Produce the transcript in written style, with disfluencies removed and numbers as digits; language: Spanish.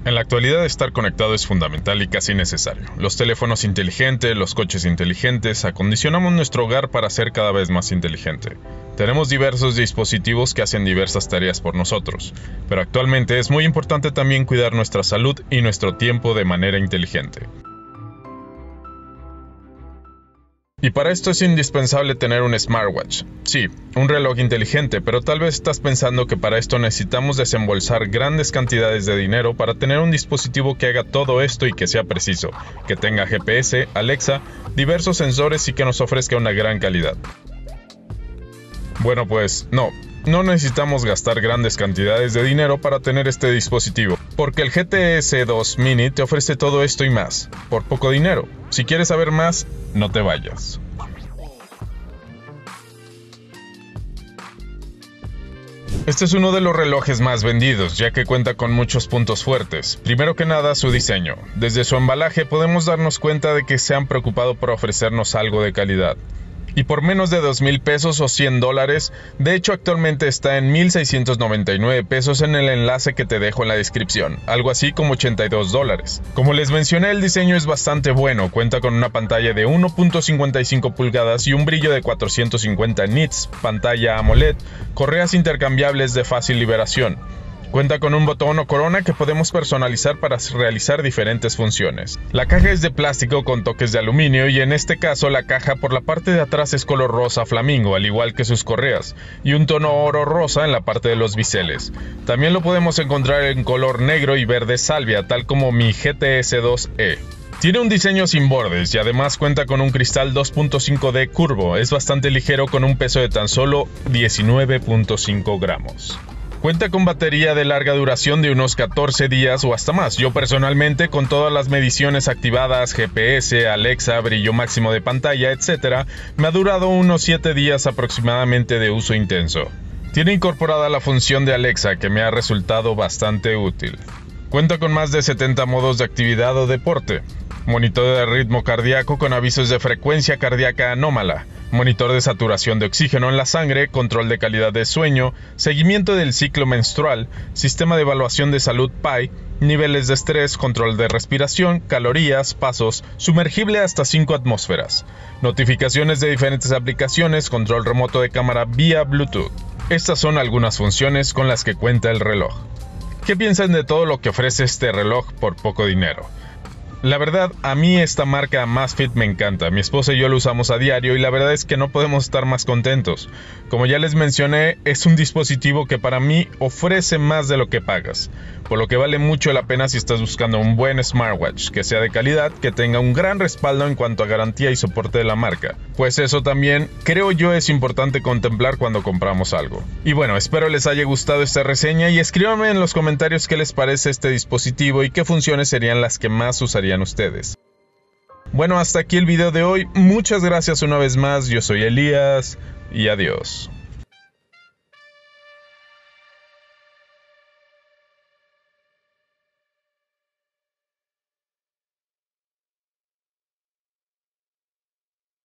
En la actualidad estar conectado es fundamental y casi necesario. Los teléfonos inteligentes, los coches inteligentes, acondicionamos nuestro hogar para ser cada vez más inteligente. Tenemos diversos dispositivos que hacen diversas tareas por nosotros, pero actualmente es muy importante también cuidar nuestra salud y nuestro tiempo de manera inteligente. Y para esto es indispensable tener un smartwatch. Sí, un reloj inteligente, pero tal vez estás pensando que para esto necesitamos desembolsar grandes cantidades de dinero para tener un dispositivo que haga todo esto y que sea preciso, que tenga GPS, Alexa, diversos sensores y que nos ofrezca una gran calidad. Bueno, pues no necesitamos gastar grandes cantidades de dinero para tener este dispositivo, porque el GTS 2 Mini te ofrece todo esto y más, por poco dinero. Si quieres saber más, no te vayas. Este es uno de los relojes más vendidos, ya que cuenta con muchos puntos fuertes. Primero que nada, su diseño. Desde su embalaje podemos darnos cuenta de que se han preocupado por ofrecernos algo de calidad. Y por menos de 2,000 pesos o $100, de hecho actualmente está en 1,699 pesos en el enlace que te dejo en la descripción, algo así como $82. Como les mencioné, el diseño es bastante bueno, cuenta con una pantalla de 1.55 pulgadas y un brillo de 450 nits, pantalla AMOLED, correas intercambiables de fácil liberación. Cuenta con un botón o corona que podemos personalizar para realizar diferentes funciones. La caja es de plástico con toques de aluminio y en este caso la caja por la parte de atrás es color rosa flamingo, al igual que sus correas, y un tono oro rosa en la parte de los biseles. También lo podemos encontrar en color negro y verde salvia, tal como mi GTS 2E. Tiene un diseño sin bordes y además cuenta con un cristal 2.5D curvo, es bastante ligero con un peso de tan solo 19.5 gramos. Cuenta con batería de larga duración de unos 14 días o hasta más. Yo personalmente, con todas las mediciones activadas, GPS, Alexa, brillo máximo de pantalla, etc., me ha durado unos 7 días aproximadamente de uso intenso. Tiene incorporada la función de Alexa, que me ha resultado bastante útil. Cuenta con más de 70 modos de actividad o deporte. Monitor de ritmo cardíaco con avisos de frecuencia cardíaca anómala, monitor de saturación de oxígeno en la sangre, control de calidad de sueño, seguimiento del ciclo menstrual, sistema de evaluación de salud PAI, niveles de estrés, control de respiración, calorías, pasos, sumergible hasta 5 atmósferas, notificaciones de diferentes aplicaciones, control remoto de cámara vía Bluetooth. Estas son algunas funciones con las que cuenta el reloj. ¿Qué piensan de todo lo que ofrece este reloj por poco dinero? La verdad, a mí esta marca Amazfit me encanta. Mi esposa y yo lo usamos a diario y la verdad es que no podemos estar más contentos. Como ya les mencioné, es un dispositivo que para mí ofrece más de lo que pagas, por lo que vale mucho la pena si estás buscando un buen smartwatch, que sea de calidad, que tenga un gran respaldo en cuanto a garantía y soporte de la marca. Pues eso también, creo yo, es importante contemplar cuando compramos algo. Y bueno, espero les haya gustado esta reseña y escríbanme en los comentarios qué les parece este dispositivo y qué funciones serían las que más usarían ustedes. Bueno, hasta aquí el video de hoy. Muchas gracias una vez más. Yo soy Elías y adiós.